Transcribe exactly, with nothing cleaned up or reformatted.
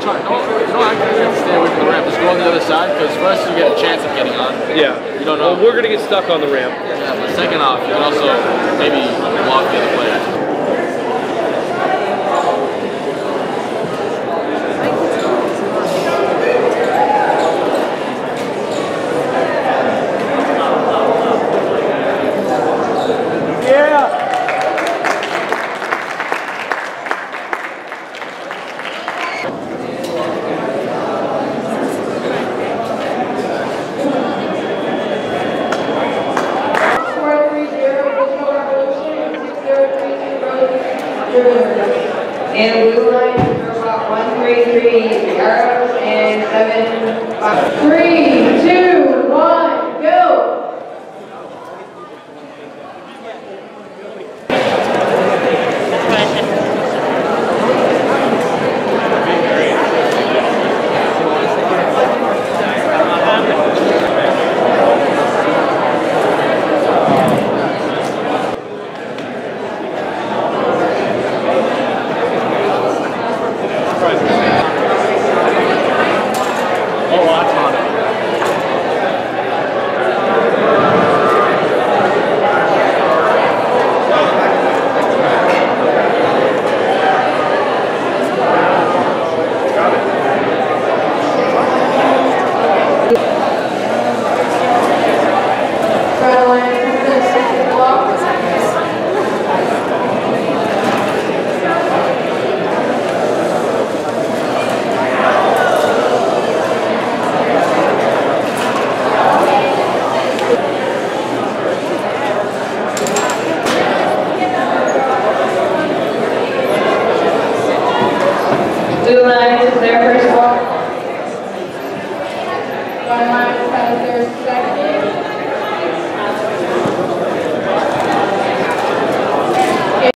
sorry. No, no, actually, you have to stay away from the ramp. Just go on the other side, because first you get a chance of getting on. Yeah. You don't know. Well, we're gonna get stuck on the ramp. Yeah, but second off, you can also maybe block the other players. And blue line, robot one three three, arrows, and seven, five. Three, two, one, go! Blue line is their first walk. One line is their second.